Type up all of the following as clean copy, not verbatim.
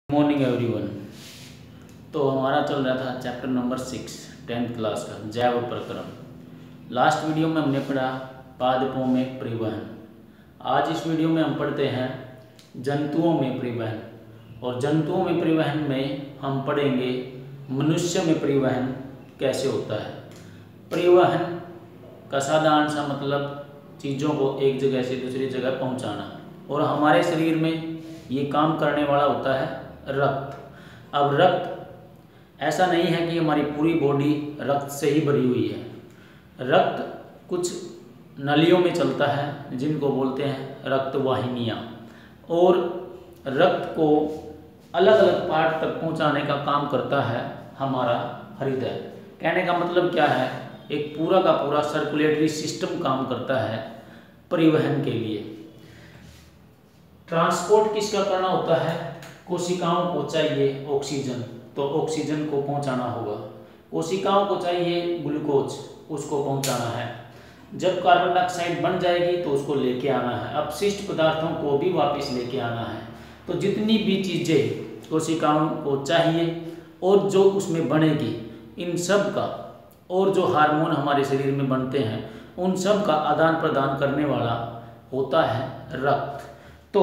Morning everyone. तो हमारा चल रहा था चैप्टर नंबर 6 10th क्लास का जैव प्रक्रम। लास्ट वीडियो में हमने पढ़ा पादपों में परिवहन। आज इस वीडियो में हम पढ़ते हैं जंतुओं में परिवहन, और जंतुओं में परिवहन में हम पढ़ेंगे मनुष्य में परिवहन कैसे होता है। परिवहन का साधारण सा मतलब चीज़ों को एक जगह से दूसरी जगह पहुंचाना, और हमारे शरीर में ये काम करने वाला होता है रक्त। अब रक्त ऐसा नहीं है कि हमारी पूरी बॉडी रक्त से ही भरी हुई है। रक्त कुछ नलियों में चलता है जिनको बोलते हैं रक्त वाहिनियाँ, और रक्त को अलग अलग पार्ट तक पहुंचाने का काम करता है हमारा हृदय। कहने का मतलब क्या है, एक पूरा का पूरा सर्कुलेटरी सिस्टम काम करता है परिवहन के लिए। ट्रांसपोर्ट किसका करना होता है, कोशिकाओं को चाहिए ऑक्सीजन, तो ऑक्सीजन को पहुंचाना होगा। कोशिकाओं को चाहिए ग्लूकोज, उसको पहुंचाना है। जब कार्बन डाइऑक्साइड बन जाएगी तो उसको लेके आना है, अपशिष्ट पदार्थों को भी वापस लेके आना है। तो जितनी भी चीज़ें कोशिकाओं को चाहिए और जो उसमें बनेगी, इन सब का, और जो हार्मोन हमारे शरीर में बनते हैं उन सब का आदान प्रदान करने वाला होता है रक्त। तो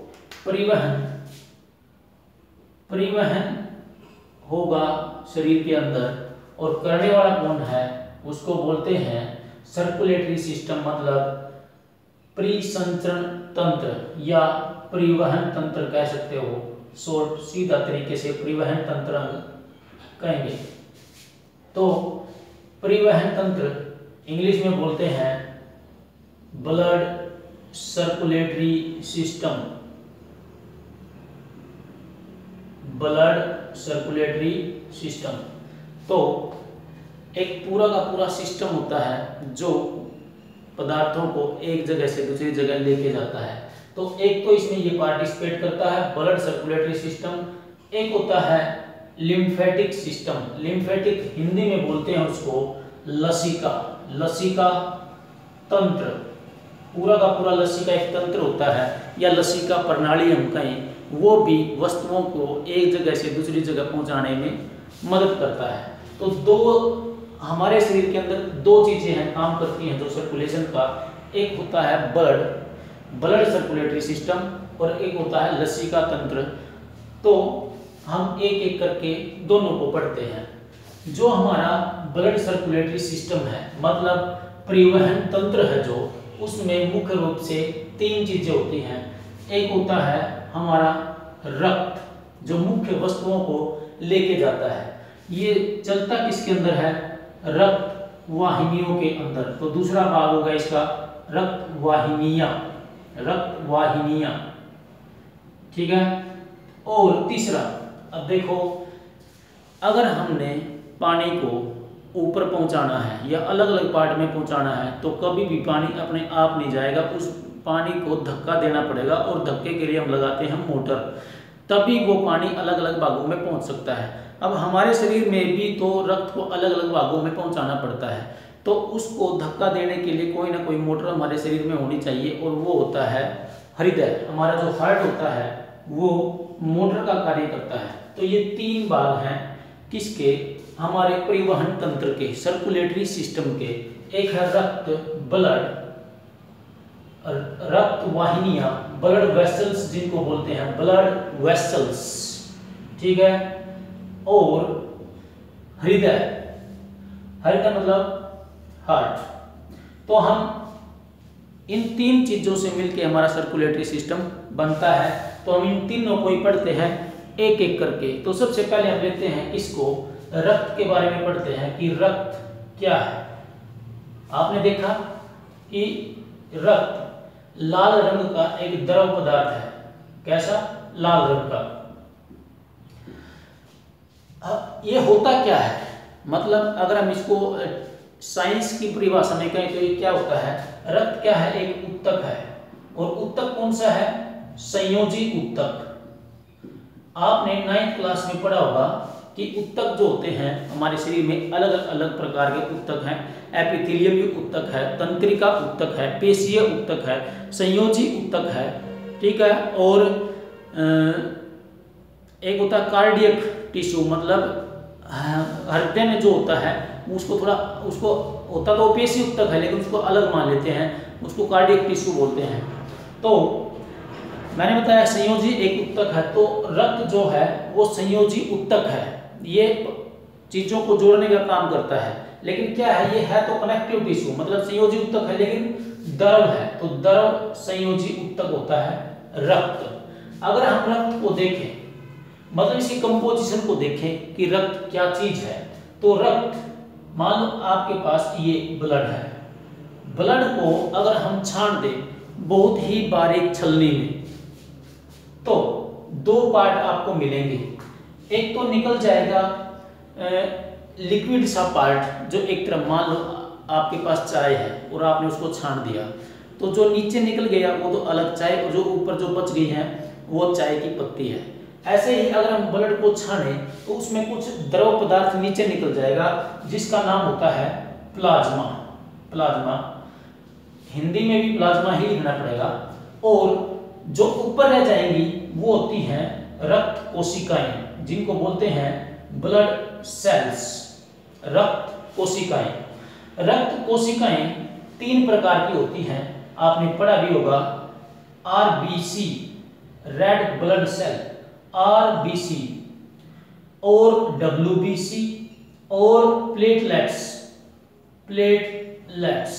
परिवहन होगा शरीर के अंदर, और करने वाला कौन है, उसको बोलते हैं सर्कुलेटरी सिस्टम, मतलब परिसंचरण तंत्र या परिवहन तंत्र कह सकते हो। शॉर्ट सीधा तरीके से परिवहन तंत्र कहेंगे। तो परिवहन तंत्र इंग्लिश में बोलते हैं blood circulatory system, blood circulatory system. तो एक पूरा का पूरा सिस्टम होता है जो पदार्थों को एक जगह से दूसरी जगह लेके जाता है। तो एक तो इसमें ये पार्टिसिपेट करता है ब्लड सर्कुलेटरी सिस्टम। एक होता है लिम्फेटिक सिस्टम, लिम्फेटिक हिंदी में बोलते हैं उसको लसिका, लसिका तंत्र। पूरा का पूरा लसिका एक तंत्र होता है, या लसिका प्रणाली हम कहें, वो भी वस्तुओं को एक जगह से दूसरी जगह पहुंचाने में मदद करता है। तो दो हमारे शरीर के अंदर दो चीजें हैं काम करती हैं जो सर्कुलेशन का, एक होता है ब्लड सर्कुलेटरी सिस्टम, और एक होता है लसिका तंत्र। तो हम एक एक करके दोनों को पढ़ते हैं। जो हमारा ब्लड सर्कुलेटरी सिस्टम है, मतलब परिवहन तंत्र है, जो उसमें मुख्य रूप से तीन चीजें होती हैं। एक होता है हमारा रक्त, जो मुख्य वस्तुओं को लेके जाता है। ये चलता किसके अंदर है, रक्त वाहिनियों के अंदर। तो दूसरा भाग होगा इसका रक्त वाहिनियां, रक्त वाहिनियां, ठीक है। और तीसरा, अब देखो, अगर हमने पानी को ऊपर पहुंचाना है या अलग अलग पार्ट में पहुंचाना है, तो कभी भी पानी अपने आप नहीं जाएगा, उस पानी को धक्का देना पड़ेगा, और धक्के के लिए हम लगाते हैं मोटर, तभी वो पानी अलग अलग भागों में पहुंच सकता है। अब हमारे शरीर में भी तो रक्त को अलग अलग भागों में पहुंचाना पड़ता है, तो उसको धक्का देने के लिए कोई ना कोई मोटर हमारे शरीर में होनी चाहिए, और वो होता है हृदय। हमारा जो हार्ट होता है वो मोटर का कार्य करता है। तो ये तीन भाग हैं किसके, हमारे परिवहन तंत्र के, सर्कुलेटरी सिस्टम के। एक है रक्त, ब्लड, रक्त वाहिनियां, ब्लड वेसल्स जिनको बोलते हैं, ब्लड वेसल्स, ठीक है। और हृदय, हृदय मतलब हार्ट। तो हम इन तीन चीजों से मिलकर हमारा सर्कुलेटरी सिस्टम बनता है। तो हम इन तीनों को ही पढ़ते हैं एक एक करके। तो सबसे पहले हम लेते हैं इसको, रक्त के बारे में पढ़ते हैं कि रक्त क्या है। आपने देखा कि रक्त लाल रंग का एक द्रव पदार्थ है। कैसा, लाल रंग का। ये होता क्या है, मतलब अगर हम इसको साइंस की परिभाषा में कहें तो ये क्या होता है, रक्त क्या है, एक उत्तक है। और उत्तक कौन सा है, संयोजी उत्तक। आपने 9th क्लास में पढ़ा होगा कि उत्तक जो होते हैं हमारे शरीर में, अलग अलग प्रकार के उत्तक हैं। एपिथेलियम उत्तक है, तंत्रिका उत्तक है, पेशीय उत्तक है, संयोजी उत्तक है, ठीक है। और एक होता है कार्डियक टिश्यू, मतलब हृदय में जो होता है उसको थोड़ा, उसको होता तो ओपेसी उत्तक है लेकिन उसको अलग मान लेते हैं, उसको कार्डियक टिश्यू बोलते हैं। तो मैंने बताया संयोजी एक उत्तक है, तो रक्त जो है वो संयोजी उत्तक है, ये चीजों को जोड़ने का काम करता है। लेकिन क्या है, ये है तो कनेक्टिव टिश्यू, मतलब संयोजी उत्तक है लेकिन द्रव है, तो द्रव संयोजी उत्तक होता है रक्त। अगर हम रक्त को देखें, मतलब इसकी कंपोजिशन को देखें कि रक्त क्या चीज है, तो रक्त, मान लो आपके पास ये ब्लड है, ब्लड को अगर हम छान दें बहुत ही बारीक छलनी में, तो दो पार्ट आपको मिलेंगे। एक तो निकल जाएगा लिक्विड सा पार्ट, जो एक तरफ, मान लो आपके पास चाय है और आपने उसको छान दिया, तो जो नीचे निकल गया वो तो अलग चाय, और जो ऊपर जो बच गई है वो चाय की पत्ती है। ऐसे ही अगर हम ब्लड को छाने तो उसमें कुछ द्रव पदार्थ नीचे निकल जाएगा जिसका नाम होता है प्लाज्मा। प्लाज्मा, हिंदी में भी प्लाज्मा ही लिखना पड़ेगा। और जो ऊपर रह जाएंगी वो होती हैं रक्त कोशिकाएं, जिनको बोलते हैं ब्लड सेल्स। रक्त कोशिकाएं, रक्त कोशिकाएं 3 प्रकार की होती हैं, आपने पढ़ा भी होगा। RBC, red blood cell, RBC, और डब्ल्यूबीसी, और प्लेटलेट्स। प्लेटलेट्स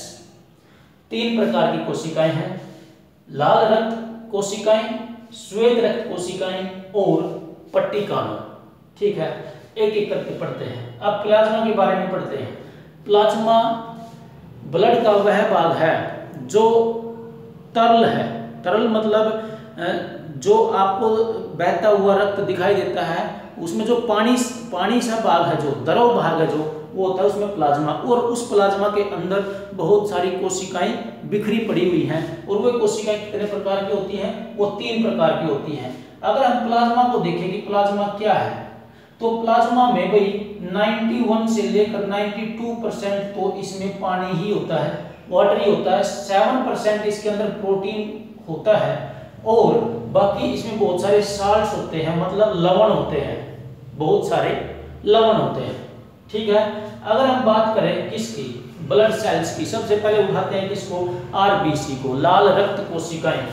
3 प्रकार की कोशिकाएं हैं, लाल रक्त कोशिकाएं, श्वेत रक्त कोशिकाएं और पट्टिकाणु। ठीक है, एक एक करके पढ़ते हैं। अब प्लाज्मा के बारे में पढ़ते हैं। प्लाज्मा ब्लड का वह भाग है जो तरल है। तरल मतलब जो आपको बहता हुआ रक्त दिखाई देता है, उसमें जो पानी सा भाग है, जो द्रव भाग है, जो वो होता है उसमें प्लाज्मा। और उस प्लाज्मा के अंदर बहुत सारी कोशिकाएं बिखरी पड़ी हुई हैं। और वो कोशिकाएं कितने प्रकार की होती हैं? वो 3 प्रकार की होती हैं। अगर हम प्लाज्मा को देखें कि प्लाज्मा क्या है, तो प्लाज्मा में भाई 91 से लेकर 92% तो इसमें पानी ही होता है, वाटर ही होता है। 7% इसके अंदर प्रोटीन होता है, और बाकी इसमें बहुत सारे साल्ट्स होते हैं, मतलब लवण होते हैं, बहुत सारे लवण होते हैं। ठीक है, अगर हम बात करें किसकी, ब्लड सेल्स की, सबसे पहले उठाते हैं किसको, आरबीसी को, लाल रक्त कोशिकाएं।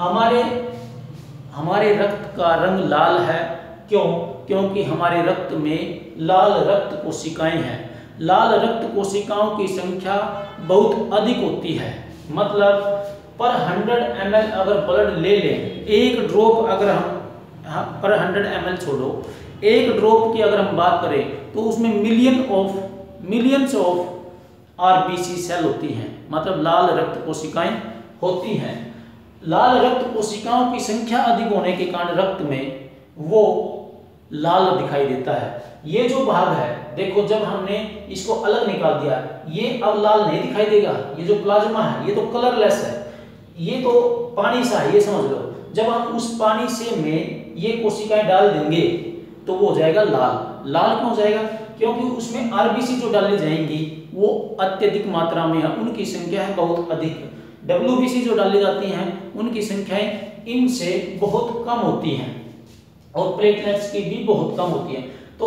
हमारे रक्त का रंग लाल है, क्यों? क्योंकि हमारे रक्त में लाल रक्त कोशिकाएं हैं। लाल रक्त कोशिकाओं की संख्या बहुत अधिक होती है, मतलब पर 100 ml अगर ब्लड ले लें, एक ड्रॉप अगर हम पर 100 ml छोड़ो, एक ड्रॉप की अगर हम बात करें तो उसमें मिलियंस ऑफ आरबीसी सेल होती हैं, मतलब लाल रक्त कोशिकाएं होती हैं। लाल रक्त कोशिकाओं की संख्या अधिक होने के कारण रक्त में वो लाल दिखाई देता है। ये जो भाग है, देखो जब हमने इसको अलग निकाल दिया, ये अब लाल नहीं दिखाई देगा। ये जो प्लाज्मा है ये तो कलरलेस है, ये तो पानी सा है, ये समझ लो। जब हम उस पानी से में ये कोशिकाएं डाल देंगे तो वो हो जाएगा लाल। लाल क्यों हो जाएगा? क्योंकि उसमें आरबीसी जो डाली जाएंगी वो अत्यधिक मात्रा में है, उनकी संख्या है बहुत अधिक। डब्ल्यूबीसी जो डाली जाती हैं उनकी संख्याएं इनसे बहुत कम होती हैं, और प्लेटलेट्स की भी बहुत कम होती है। तो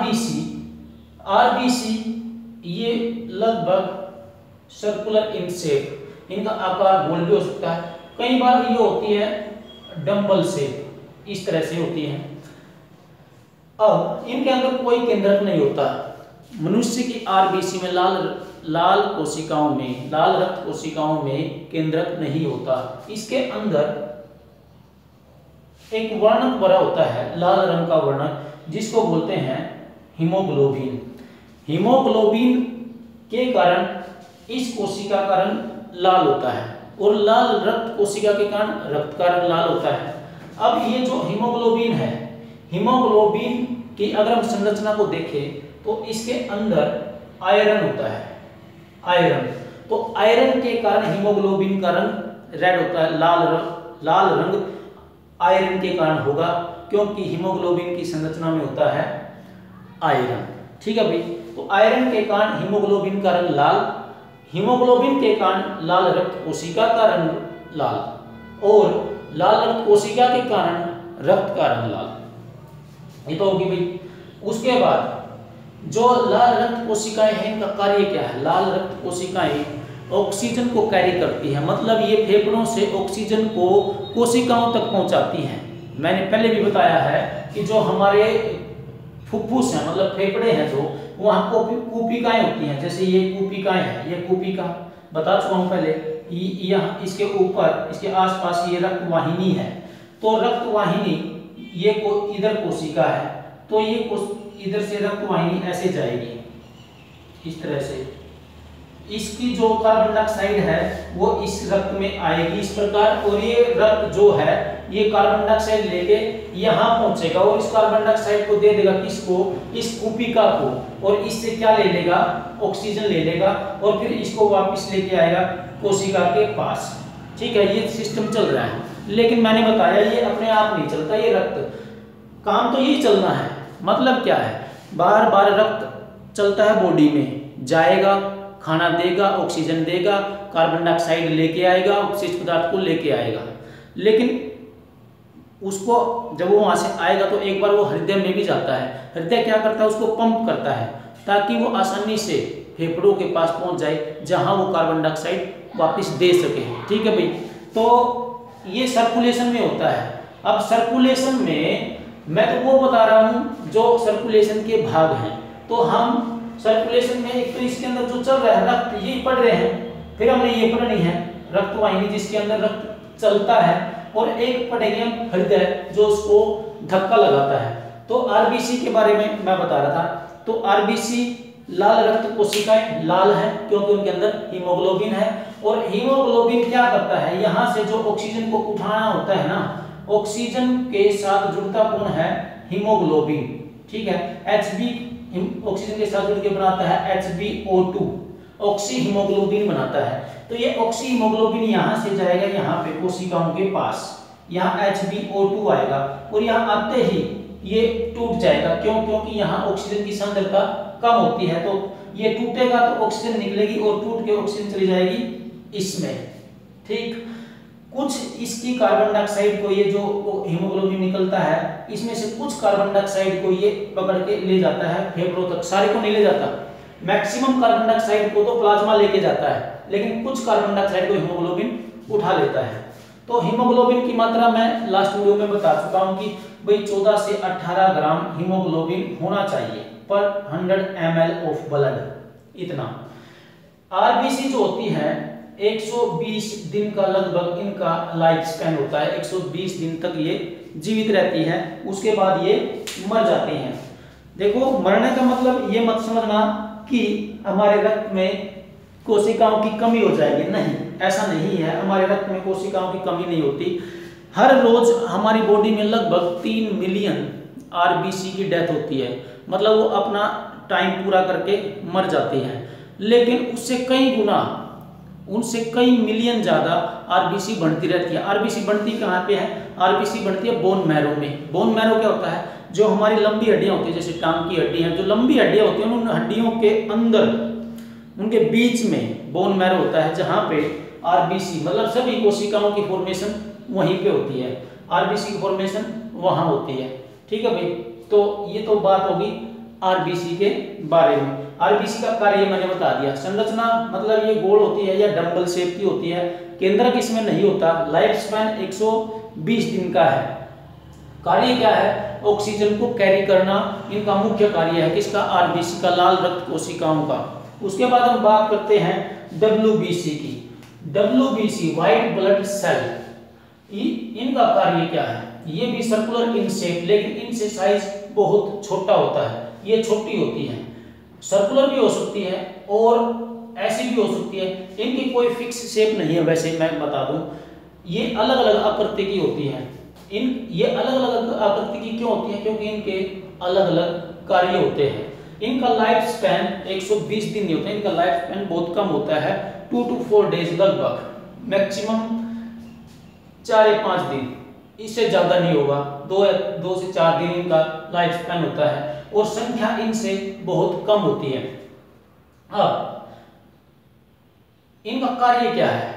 आरबीसी ये लगभग सर्कुलर इन शेप, इनका आकार गोल भी हो सकता है, कई बार ये होती है डंबल शेप, इस तरह से होती है। अब इनके अंदर कोई केंद्रक नहीं होता। मनुष्य की आरबीसी में लाल कोशिकाओं में, लाल रक्त कोशिकाओं में केंद्रक नहीं होता। इसके अंदर एक वर्णक भरा होता है, लाल रंग का वर्णक, जिसको बोलते हैं हीमोग्लोबिन। हीमोग्लोबिन के कारण इस कोशिका का रंग लाल होता है, और लाल रक्त कोशिका के कारण रक्त का रंग लाल होता है। अब ये जो हीमोग्लोबिन है, हीमोग्लोबिन की अगर हम संरचना को देखें तो इसके अंदर आयरन होता है, आयरन। तो आयरन के कारण हीमोग्लोबिन का रंग रेड होता है, लाल रंग आयरन के कारण होगा, क्योंकि हीमोग्लोबिन की संरचना में होता है आयरन। ठीक है भाई, तो आयरन के कारण हीमोग्लोबिन का रंग लाल, हीमोग्लोबिन के कारण लाल रक्त कोशिका का रंग लाल, और लाल रक्त कोशिका के कारण रक्त का रंग लाल। ये तो होगी भाई। उसके बाद जो लाल रक्त कोशिकाएं हैं, इनका कार्य क्या है? लाल रक्त कोशिकाएं ऑक्सीजन को कैरी करती है, मतलब ये फेफड़ों से ऑक्सीजन को कोशिकाओं तक पहुंचाती हैं। मैंने पहले भी बताया है कि जो हमारे फुफ्फुस हैं, मतलब फेफड़े हैं, जो वहाँ कूपिकाएं होती हैं। जैसे ये कूपिकाएं हैं, ये कूपिका बता चुका हूँ पहले। यहाँ इसके ऊपर, इसके आसपास ये रक्त वाहिनी है। तो रक्त वाहिनी ये इधर कोशिका है, तो ये इधर से रक्त वाहिनी ऐसे जाएगी इस तरह से। इसकी जो कार्बन डाइऑक्साइड है वो इस रक्त में आएगी इस प्रकार, और ये रक्त जो है ये कार्बन डाइऑक्साइड लेके यहाँ पहुंचेगा और इस कार्बन डाइऑक्साइड को दे देगा किसको? इस कूपिका को, और इससे क्या ले लेगा? ऑक्सीजन ले लेगा, और फिर इसको वापस लेके आएगा कोशिका के पास। ठीक है, ये सिस्टम चल रहा है। लेकिन मैंने बताया ये अपने आप नहीं चलता, ये रक्त काम तो यही चलना है। मतलब क्या है? बार बार रक्त चलता है बॉडी में, जाएगा, खाना देगा, ऑक्सीजन देगा, कार्बन डाइऑक्साइड लेके आएगा, अवशिष्ट पदार्थ को लेके आएगा। लेकिन उसको जब वो वहां से आएगा तो एक बार वो हृदय में भी जाता है। हृदय क्या करता है? उसको पंप करता है ताकि वो आसानी से फेफड़ों के पास पहुंच जाए, जहां वो कार्बन डाइऑक्साइड वापस दे सके। ठीक है भाई, तो ये सर्कुलेशन में होता है। अब सर्कुलेशन में मैं तो वो बता रहा हूं जो सर्कुलेशन के भाग हैं। तो हम सर्कुलेशन में एक तो इसके अंदर जो चल रहा है रक्त, ये पढ़ रहे हैं, फिर हमने ये पढ़नी है रक्त वाहिनी जिसके अंदर रक्त चलता है, और एक पढ़ेंगे हम हृदय जो उसको धक्का लगाता है। तो आरबीसी के बारे में मैं बता रहा था। तो आरबीसी लाल रक्त कोशिकाएं लाल है क्योंकि उनके अंदर हीमोग्लोबिन है, और हीमोग्लोबिन क्या करता है? यहाँ से जो ऑक्सीजन को उठाना होता है ना, ऑक्सीजन के साथ जुड़ता कौन है? हीमोग्लोबिन। ठीक है, Hb ऑक्सीजन के साथ जुड़ के बनाता है HbO2, ऑक्सी हीमोग्लोबिन बनाता है। तो ये ऑक्सी हीमोग्लोबिन यहाँ से जाएगा यहाँ पे कोशिकाओं के पास, यहाँ HbO2 आएगा, और यहाँ आते ही ये टूट जाएगा। क्यों? क्योंकि यहाँ ऑक्सीजन की सांद्रता कम होती है, तो ये टूटेगा तो ऑक्सीजन निकलेगी और टूट के ऑक्सीजन चली जाएगी इसमें। ठीक, कुछ इसकी कार्बन डाइऑक्साइड को, ये जो हीमोग्लोबिन निकलता है इसमें से कुछ कार्बन डाइऑक्साइड को ये पकड़ के ले जाता है फेफड़ों तक। सारे को नहीं ले जाता, मैक्सिमम कार्बन डाइऑक्साइड को तो प्लाज्मा लेके जाता है, लेकिन कुछ कार्बन डाइऑक्साइड को हीमोग्लोबिन उठा लेता है। तो हीमोग्लोबिन की मात्रा मैं लास्ट वीडियो में बता चुका हूं कि भाई 14 से 18 ग्राम हीमोग्लोबिन होना चाहिए पर 100 ml ऑफ ब्लड, इतना। आरबीसी जो होती है 120 दिन का लगभग इनका लाइफ स्पैन होता है, 120 दिन तक ये जीवित रहती है, उसके बाद ये मर जाती हैं। देखो, मरने का मतलब ये मत समझना कि हमारे रक्त में कोशिकाओं की कमी हो जाएगी, नहीं, ऐसा नहीं है। हमारे रक्त में कोशिकाओं की कमी नहीं होती। हर रोज हमारी बॉडी में लगभग 3 मिलियन आरबीसी की डेथ होती है, मतलब वो अपना टाइम पूरा करके मर जाती हैं। लेकिन उससे कई गुना, उनसे कई मिलियन ज्यादा आरबीसी बढ़ती रहती है। आरबीसी बढ़ती कहाँ पे है? आरबीसी बढ़ती है बोन मैरो में। बोन मैरो क्या होता है? जो हमारी लंबी हड्डियां होती है, जैसे टांग की हड्डी है, जो लंबी हड्डियां होती हैं उन हड्डियों के अंदर, उनके बीच में बोन मैरो होता है, जहां पे आरबीसी मतलब सभी कोशिकाओं की फॉर्मेशन वहीं पे होती है। आरबीसी की फॉर्मेशन वहां होती है। ठीक है भाई, तो ये तो बात होगी आरबीसी के बारे में। आरबीसी का कार्य मैंने बता दिया। संरचना मतलब ये गोल होती है या डंबल शेप की होती है, केंद्रक इसमें नहीं होता। लाइफ स्पैन 120 दिन का है। कार्य क्या है? ऑक्सीजन को कैरी करना इनका मुख्य कार्य है। किसका? आरबीसी का, लाल रक्त कोशिकाओं का। उसके बाद हम बात करते हैं डब्ल्यूबीसी की। डब्ल्यूबीसी व्हाइट ब्लड सेल, इनका कार्य क्या है? ये भी सर्कुलर इन शेप, लेकिन इनसे साइज बहुत छोटा होता है, ये छोटी होती है। सर्कुलर भी हो सकती है और ऐसी भी हो सकती है, इनकी कोई फिक्स शेप नहीं है। वैसे मैं बता दूं, ये अलग अलग आकृति की होती है। ये अलग अलग आकृति की क्यों होती है? क्योंकि इनके अलग अलग कार्य होते हैं। इनका लाइफ स्पैन 120 दिन नहीं होता, इनका लाइफ स्पैन बहुत कम होता है, 2 to 4 डेज लगभग, मैक्सिमम 4 या 5 दिन, इससे ज्यादा नहीं होगा। 2 से 4 दिन इनका लाइफ स्पैन होता है, और संख्या इनसे बहुत कम होती है। अब इनका कार्य क्या है?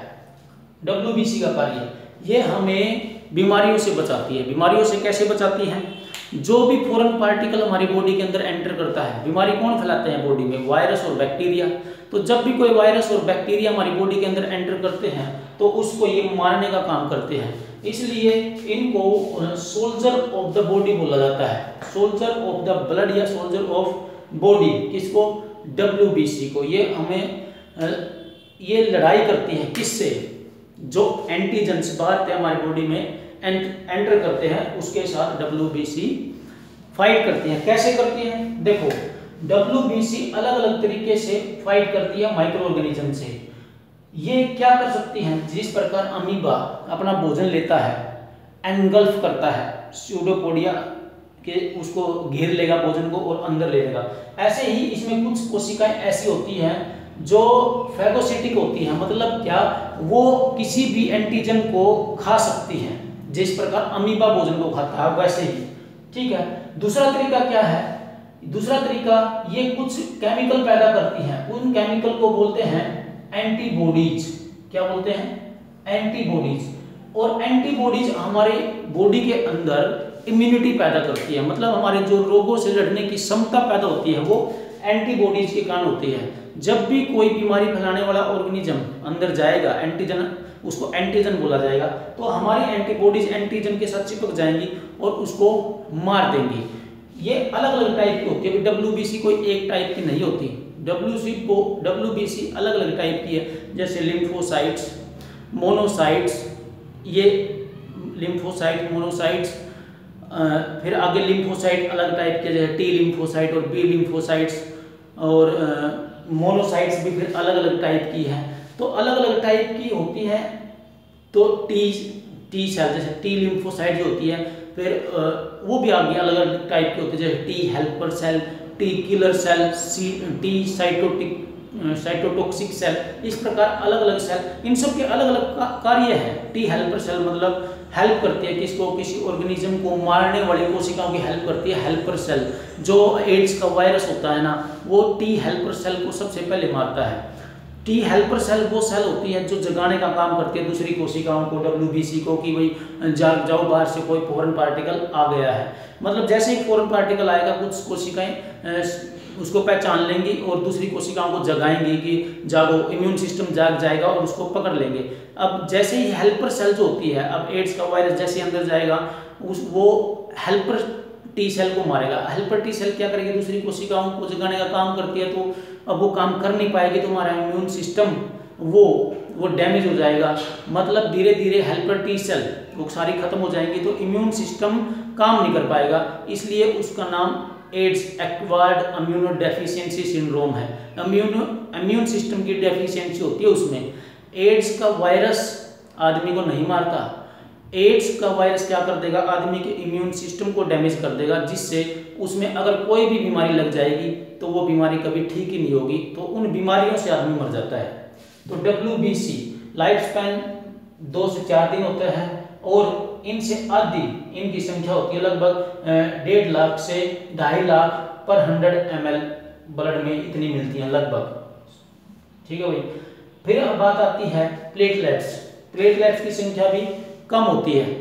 डब्ल्यूबीसी का कार्य, ये हमें बीमारियों से बचाती है। बीमारियों से कैसे बचाती है? जो भी फॉरेन पार्टिकल हमारी बॉडी के अंदर एंटर करता है, बीमारी कौन फैलाते हैं बॉडी में? वायरस और बैक्टीरिया। तो जब भी कोई वायरस और बैक्टीरिया हमारी बॉडी के अंदर एंटर करते हैं तो उसको ये मारने का काम करते हैं, इसलिए इनको सोल्जर ऑफ द बॉडी बोला जाता है, सोल्जर ऑफ द ब्लड या सोल्जर ऑफ बॉडी। किसको? WBC को। ये हमें ये लड़ाई करती है किससे? जो एंटीजेंस बाहर से हमारी बॉडी में एंटर करते हैं उसके साथ WBC फाइट करती है। कैसे करती है? देखो, WBC अलग अलग तरीके से फाइट करती है माइक्रो ऑर्गेनिज्म से। ये क्या कर सकती हैं? जिस प्रकार अमीबा अपना भोजन लेता है, एनगल्फ करता है स्यूडोपोडिया के, उसको घेर लेगा भोजन को और अंदर ले लेगा, ऐसे ही इसमें कुछ कोशिकाएं ऐसी होती हैं जो फैगोसिटिक होती हैं। मतलब क्या? वो किसी भी एंटीजन को खा सकती हैं, जिस प्रकार अमीबा भोजन को खाता है वैसे ही। ठीक है। दूसरा तरीका क्या है? दूसरा तरीका, ये कुछ केमिकल पैदा करती हैं, उन केमिकल को बोलते हैं एंटीबॉडीज। क्या बोलते हैं? एंटीबॉडीज। और एंटीबॉडीज हमारे बॉडी के अंदर इम्यूनिटी पैदा करती है, मतलब हमारे जो रोगों से लड़ने की क्षमता पैदा होती है वो एंटीबॉडीज के कारण होती है। जब भी कोई बीमारी फैलाने वाला ऑर्गेनिज्म अंदर जाएगा, एंटीजन, उसको एंटीजन बोला जाएगा, तो हमारी एंटीबॉडीज एंटीजन के साथ चिपक जाएंगी और उसको मार देंगी। ये अलग अलग टाइप की होती है। WBC कोई एक टाइप की नहीं होती। WBC अलग अलग टाइप की है, जैसे लिम्फोसाइट्स, मोनोसाइट्स, ये लिम्फोसाइट, मोनोसाइट्स, फिर आगे लिम्फोसाइट अलग टाइप के, जैसे T लिम्फोसाइट और B लिम्फोसाइट्स, और मोनोसाइट्स भी फिर अलग अलग टाइप की है। तो अलग अलग टाइप की होती है। तो टी सेल, जैसे T लिम्फोसाइट जो होती है, फिर वो भी आगे अलग अलग टाइप की होती है, जैसे T helper cell, T killer cell, T cytotoxic cell. इस प्रकार अलग अलग सेल, इन सब के अलग अलग कार्य है। T हेल्पर सेल मतलब हेल्प करती है किसको? किसी ऑर्गेनिज्म को मारने वाली कोशिकाओं की हेल्प करती है हेल्पर सेल। जो एड्स का वायरस होता है ना, वो T हेल्पर सेल को सबसे पहले मारता है। T हेल्पर सेल वो सेल होती है जो जगाने का काम करती है दूसरी कोशिकाओं को, WBC को, कि भाई जाग जाओ, बाहर से कोई फॉरेन पार्टिकल आ गया है। मतलब जैसे ही फॉरेन पार्टिकल आएगा, कुछ कोशिकाएं उसको पहचान लेंगी और दूसरी कोशिकाओं को जगाएंगी कि जागो, इम्यून सिस्टम जाग जाएगा और उसको पकड़ लेंगे। अब जैसे ही हेल्पर सेल जो होती है, अब एड्स का वायरस जैसे अंदर जाएगा, वो हेल्पर T सेल को मारेगा। हेल्पर T सेल क्या करेगी? दूसरी कोशिकाओं को जगाने का काम करती है। तो अब वो काम कर नहीं पाएगी, तो हमारा इम्यून सिस्टम वो डैमेज हो जाएगा। मतलब धीरे धीरे हेल्पर T सेल वो सारी खत्म हो जाएंगी, तो इम्यून सिस्टम काम नहीं कर पाएगा। इसलिए उसका नाम AIDS, acquired immuno deficiency syndrome है। इम्यून सिस्टम की डेफिशिएंसी होती है उसमें। एड्स का वायरस आदमी को नहीं मारता। एड्स का वायरस क्या कर देगा? आदमी के इम्यून सिस्टम को डैमेज कर देगा, जिससे उसमें अगर कोई भी बीमारी लग जाएगी तो वो बीमारी कभी ठीक ही नहीं होगी, तो उन बीमारियों से आदमी मर जाता है। तो WBC लाइफ स्पैन 2 से 4 दिन होता है, और इनसे आधी इनकी संख्या होती है लगभग 1.5 लाख से 2.5 लाख पर 100 ml ब्लड में इतनी मिलती है लगभग। ठीक है भाई। फिर अब बात आती है प्लेटलेट्स। प्लेटलेट्स की संख्या भी कम होती है,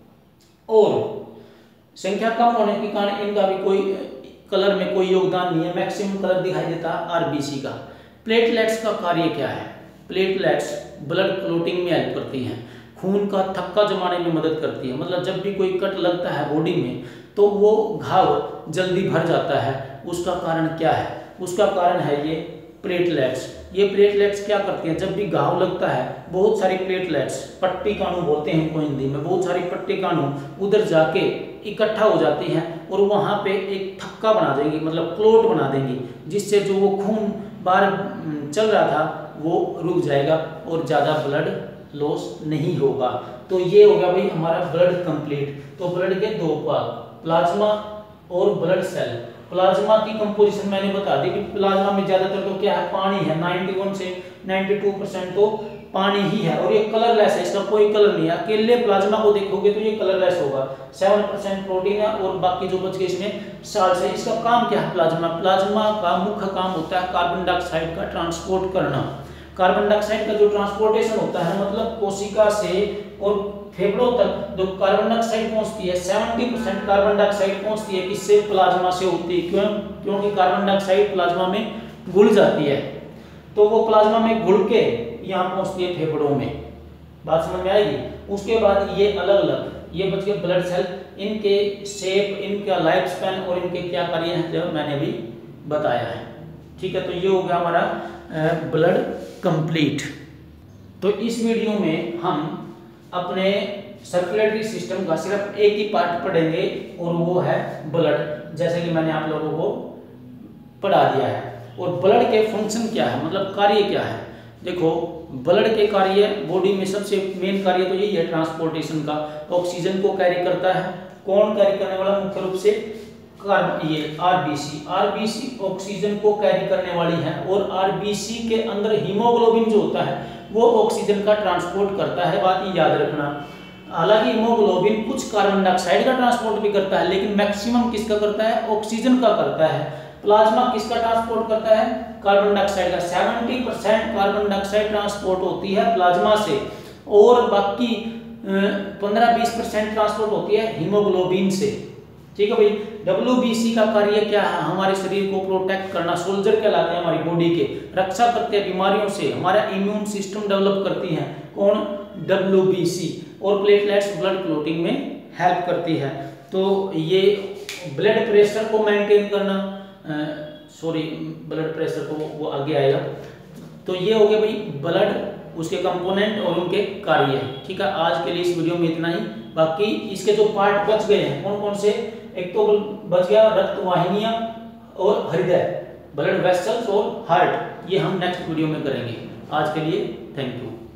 और संख्या कम होने के कारण इनका भी कोई कलर में कोई योगदान नहीं है। मैक्सिमम कलर दिखाई देता है RBC का। प्लेटलेट्स का कार्य क्या है? प्लेटलेट्स ब्लड क्लोटिंग में हेल्प करती हैं, खून का थक्का जमाने में मदद करती है। मतलब जब भी कोई कट लगता है बॉडी में तो वो घाव जल्दी भर जाता है। उसका कारण क्या है? उसका कारण है ये प्लेटलेट्स। ये प्लेटलेट्स क्या करती हैं? जब भी घाव लगता है, बहुत सारी प्लेटलेट्स, पट्टी काणु बोलते हैं उनको हिंदी में, बहुत सारी पट्टी काणु उधर जाके इकट्ठा हो जाती हैं और वहाँ पे एक थक्का बना देंगी, मतलब क्लोट बना देंगी, जिससे जो वो खून बाहर चल रहा था वो रुक जाएगा और ज़्यादा ब्लड लॉस नहीं होगा। तो ये हो गया भाई हमारा ब्लड कंप्लीट। तो ब्लड के 2 भाग, प्लाज्मा और ब्लड सेल। प्लाज्मा की कंपोजिशन मैंने बता दी कि प्लाज्मा में ज्यादातर तो क्या है? पानी है। 91 से 92% तो पानी ही है, और ये कलरलेस है, इसका कोई कलर नहीं है। अकेले प्लाज्मा को देखोगे तो ये कलरलेस होगा। 7% प्रोटीन है और बाकी जो बच गए इसमें साल्ट है। इसका काम क्या है? प्लाज्मा का मुख्य काम होता है कार्बन डाइऑक्साइड का ट्रांसपोर्ट करना। कार्बन डाइऑक्साइड का जो ट्रांसपोर्टेशन होता है, मतलब कोशिका से और फेफड़ों तक जो कार्बन डाइऑक्साइड पहुंचती है, 70% कार्बन डाइऑक्साइड पहुंचती है किससे? प्लाज्मा से होती है। क्यों? क्योंकि कार्बन डाइऑक्साइड प्लाज्मा में घुल जाती है, तो वो प्लाज्मा में घुल के यहाँ पहुंचती है फेफड़ों में। बात समझ में आएगी? उसके बाद ये अलग अलग ये बच गए ब्लड सेल, इनके शेप, इनका लाइफ स्पैन और इनके क्या कार्य हैं जो मैंने अभी बताया है। ठीक है, तो ये हो गया हमारा ब्लड कंप्लीट। तो इस वीडियो में हम अपने सर्कुलेटरी सिस्टम का सिर्फ एक ही पार्ट पढ़ेंगे और वो है ब्लड, जैसे कि मैंने आप लोगों को पढ़ा दिया है। और ब्लड के फंक्शन क्या है, मतलब कार्य क्या है? देखो, ब्लड के कार्य बॉडी में सबसे मेन कार्य तो यही है ट्रांसपोर्टेशन का। ऑक्सीजन को कैरी करता है। कौन कैरी करने वाला? मुख्य रूप से ये आरबीसी ऑक्सीजन को कैरी करने वाली है। और आरबीसी के अंदर हीमोग्लोबिन जो होता है वो ऑक्सीजन का ट्रांसपोर्ट करता है। बात ये याद रखना। हालांकि हीमोग्लोबिन कुछ कार्बन डाइऑक्साइड का ट्रांसपोर्ट भी करता है, लेकिन मैक्सिमम किसका करता है? ऑक्सीजन का करता है। प्लाज्मा किसका ट्रांसपोर्ट करता है? कार्बन डाइऑक्साइड का। 70% कार्बन डाइऑक्साइड ट्रांसपोर्ट होती है प्लाज्मा से, और बाकी 15-20% ट्रांसपोर्ट होती है हीमोग्लोबिन से। ठीक है भाई। डब्ल्यूबीसी का कार्य क्या है? हमारे शरीर को प्रोटेक्ट करना। सोल्जर कहलाते हैं, हमारी बॉडी के रक्षा करते हैं बीमारियों से, हमारा इम्यून सिस्टम डेवलप करती है। कौन? डब्ल्यूबीसी। और प्लेटलेट्स ब्लड क्लोटिंग में हेल्प करती है। तो ये ब्लड प्रेशर को मेंटेन करना, ब्लड प्रेशर को वो आगे आएगा। तो ये हो गया भाई ब्लड, उसके कंपोनेंट और उनके कार्य। ठीक है, आज के लिए इस वीडियो में इतना ही। बाकी इसके जो पार्ट बच गए हैं कौन कौन से? एक तो बच गया रक्त वाहिनियां और हृदय, ब्लड वेसल्स और हार्ट। ये हम नेक्स्ट वीडियो में करेंगे। आज के लिए थैंक यू।